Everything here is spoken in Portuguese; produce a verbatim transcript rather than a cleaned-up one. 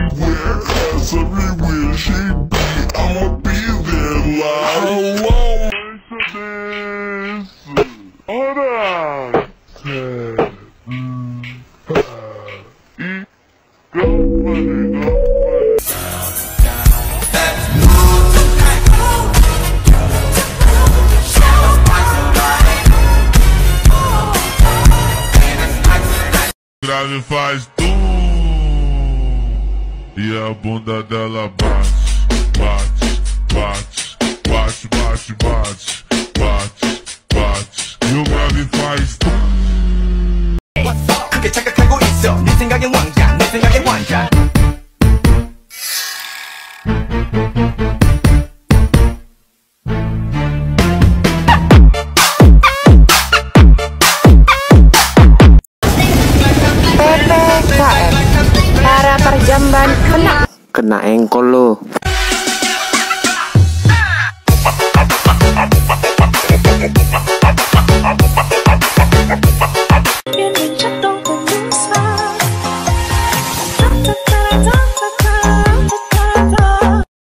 everywhere, cause everywhere she be, I'ma be there like hello, Mercedes. Ora, cê, hum, pá, e company, company. Grave faz tu e a bunda dela bate, bate, bate, bate, bate, bate, bate, bate. E o grave faz tu. 크게 착각하고 있어 네 생각엔 왕자 내 생각엔 왕자. P P K M para perjamban kena kena engkol lo.